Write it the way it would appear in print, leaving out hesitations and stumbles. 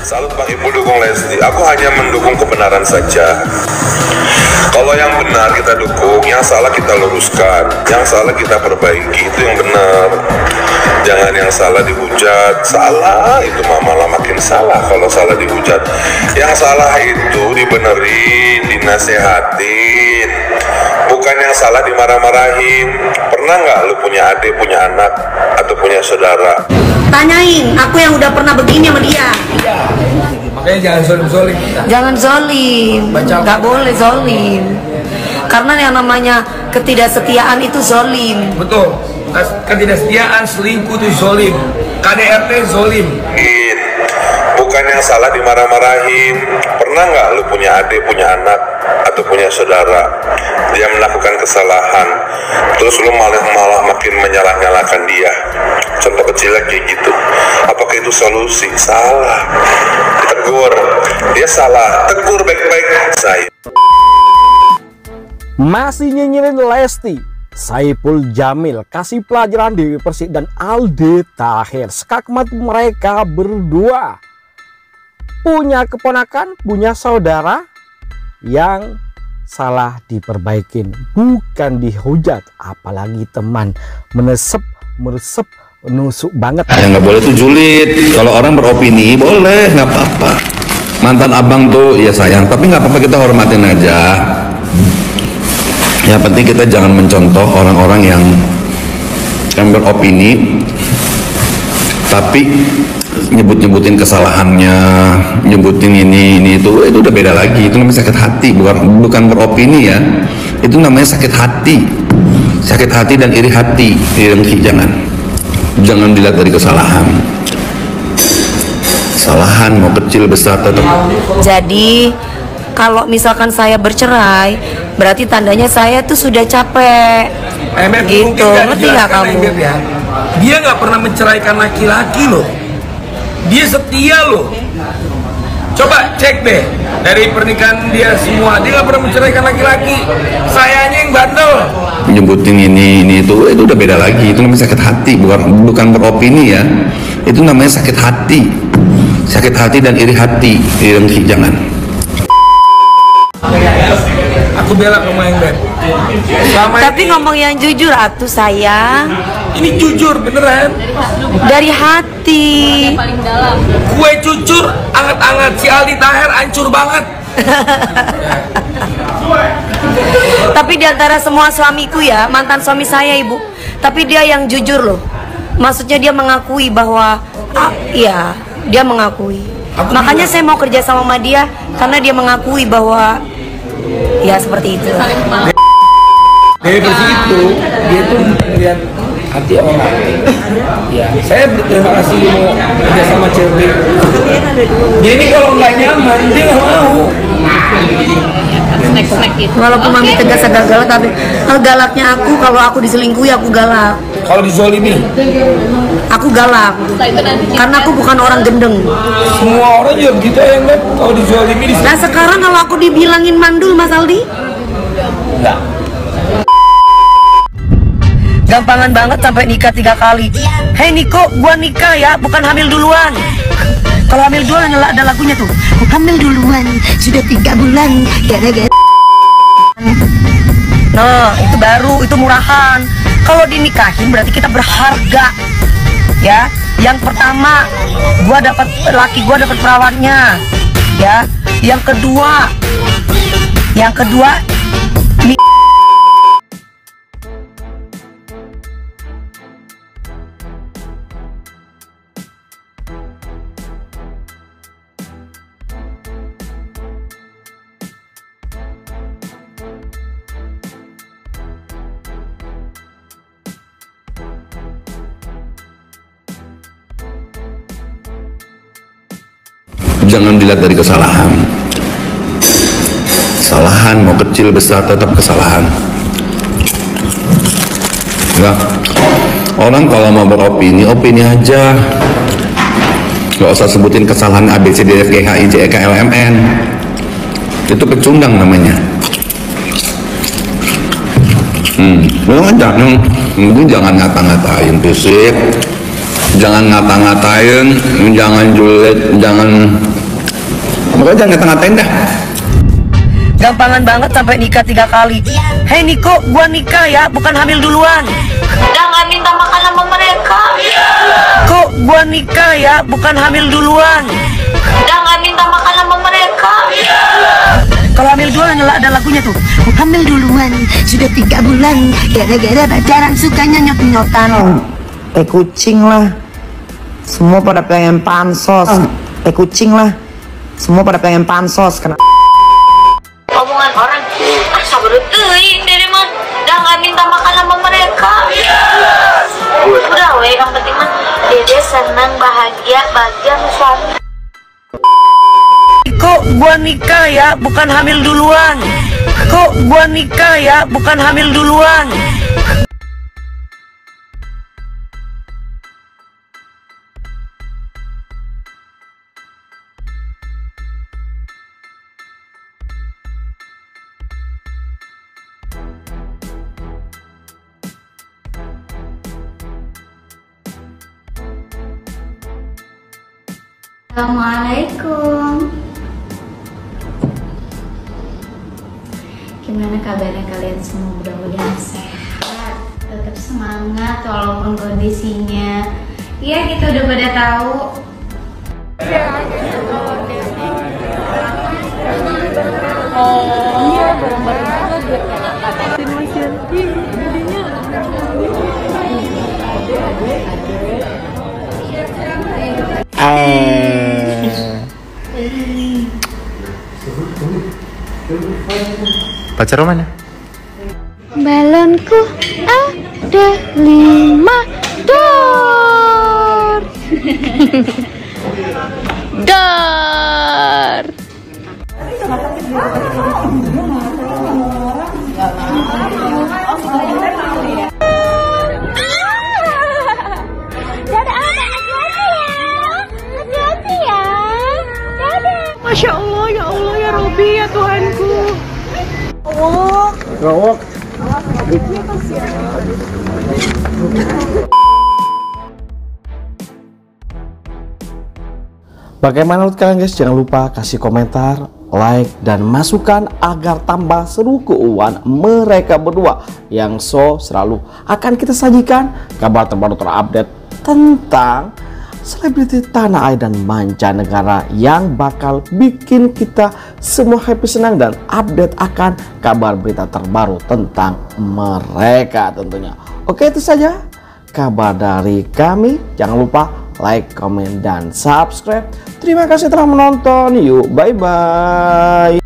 Salut Bang Ibu dukung Lesti. Aku hanya mendukung kebenaran saja. Kalau yang benar kita dukung, yang salah kita luruskan, yang salah kita perbaiki, itu yang benar. Jangan yang salah dihujat. Salah itu malah makin salah kalau salah dihujat. Yang salah itu dibenerin, dinasehatin. Bukan yang salah dimarah-marahin. Pernah nggak lu punya adik, punya anak, atau punya saudara? Tanyain, aku yang udah pernah begini sama dia. Makanya jangan zolim-zolim. Jangan zolim, nggak boleh zolim. Karena yang namanya ketidaksetiaan itu zolim. Betul, ketidaksetiaan, selingkuh itu zolim. KDRT zolim. Bukan yang salah dimarah-marahin. Pernah nggak lu punya adik, punya anak, atau punya saudara, dia melakukan kesalahan, terus lu malah makin menyalah-nyalahkan dia? Contoh kecilnya kayak gitu. Apakah itu solusi? Salah. Tegur, dia salah, tegur baik-baik. Saya masih nyinyirin Lesti. Saipul Jamil kasih pelajaran Dewi Persik dan Aldi Taher. Skakmat mereka berdua punya keponakan, punya saudara yang salah diperbaikin, bukan dihujat. Apalagi teman meresep, nusuk banget. Ya nggak boleh tuh julid. Kalau orang beropini boleh, nggak apa-apa. Mantan abang tuh ya sayang, tapi nggak apa-apa, kita hormatin aja. Yang penting kita jangan mencontoh orang-orang yang beropini tapi nyebut-nyebutin kesalahannya, nyebutin ini itu udah beda lagi. Itu namanya sakit hati, bukan beropini ya. Itu namanya sakit hati dan iri hati. Jangan dilihat dari kesalahan. Kesalahan mau kecil besar tetap. Jadi kalau misalkan saya bercerai, berarti tandanya saya tuh sudah capek. Gitu, ngerti nggak kamu? Ya. Dia nggak pernah menceraikan laki-laki loh. Dia setia loh. Coba cek deh dari pernikahan dia semua, dia nggak pernah menceraikan laki-laki. Sayanya yang bandel. Nyebutin ini itu udah beda lagi. Itu namanya sakit hati, bukan beropini ya. Itu namanya sakit hati dan iri hati. Jangan. Aku bela kamu yang beb. Tapi ngomong yang jujur atuh sayang. Ini jujur beneran. Dari hati. Gue jujur, anget-anget. Si Aldi Taher hancur banget. Tapi diantara semua suamiku ya, mantan suami saya ibu, tapi dia yang jujur loh. Maksudnya dia mengakui bahwa iya, dia mengakui. Makanya saya mau kerja sama dia karena dia mengakui bahwa ya seperti itu. Dari situ dia tuh melihat hati orang. Ya, saya berterima kasih mau kerja sama cewek. Dia ini kalau nggak nyaman dia nggak mau. Walaupun mami tegas agak galak, tapi galaknya aku kalau aku diselingkuhi aku galak. Kalau dizolimi, aku galak. Karena aku bukan orang gendeng. Semua orang juga begitu ya, Mbak. Kalau dizolimi. Nah sekarang kalau aku dibilangin mandul, Mas Aldi? Enggak. Gampangan banget sampai nikah 3 kali. Hei Niko, gua nikah ya, bukan hamil duluan. Kalau hamil duluan ada lagunya tuh. Hamil duluan, sudah 3 bulan. Gara-gara. Nah, itu baru, itu murahan. Kalau dinikahin berarti kita berharga. Ya, yang pertama, laki gua dapat perawatnya. Ya, yang kedua, Jangan dilihat dari kesalahan. Kesalahan mau kecil besar tetap kesalahan. Enggak. Orang kalau mau beropini, opini aja. Gak usah sebutin kesalahan A, B, C, D, F, G, H, I, J, K, L, M, N. Itu pecundang namanya. Jangan ngata-ngatain fisik, jangan ngata-ngatain, jangan julid, jangan Makanya jangan ngata-ngatain dah. Gampangan banget sampai nikah 3 kali. Hei Niko, gua nikah ya, bukan hamil duluan. Jangan minta makan sama mereka. Kok gua nikah ya, bukan hamil duluan. Jangan minta makan sama mereka. Kalau hamil duluan ada lagunya tuh. Hamil duluan sudah 3 bulan gara-gara pacaran sukanya nyot-nyotan. Kucing lah, semua pada pengen pansos. Kucing lah, semua pada pengen pansos. Kenapa? Omongan orang asa beruteuing dari mah. Jangan minta makan sama mereka. Udah weh, yang penting mah dede senang bahagia sama suami. Kok gua nikah ya, bukan hamil duluan. Kok gua nikah ya, bukan hamil duluan. Assalamualaikum. Gimana kabarnya kalian semua? Mudah-mudahan sehat, tetap semangat walaupun kondisinya ya kita udah pada tahu. Pacar mana? Balonku ada 5 dor. Dor. Masya Allah, ya Allah, ya Robbi, ya Tuhanku. Gawok. Bagaimana menurut kalian guys? Jangan lupa kasih komentar, like, dan masukan agar tambah seru keuangan mereka berdua yang selalu akan kita sajikan kabar terbaru terupdate tentang selebriti tanah air dan mancanegara yang bakal bikin kita semua happy, senang, dan update akan kabar berita terbaru tentang mereka tentunya. Oke, itu saja kabar dari kami. Jangan lupa like, comment, dan subscribe. Terima kasih telah menonton. Yuk, bye-bye.